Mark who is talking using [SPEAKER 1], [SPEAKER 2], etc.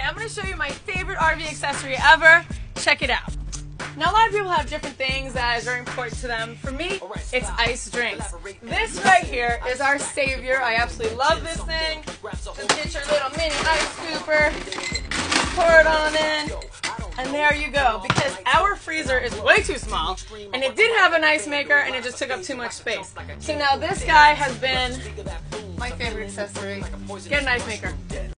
[SPEAKER 1] I'm going to show you my favorite RV accessory ever. Check it out. Now, a lot of people have different things that is very important to them. For me, it's ice drinks. This right here is our savior. I absolutely love this thing. Just get your little mini ice scooper, pour it on in, and there you go. Because our freezer is way too small, and it did have an ice maker, and it just took up too much space. So now this guy has been my favorite accessory. Get an ice maker.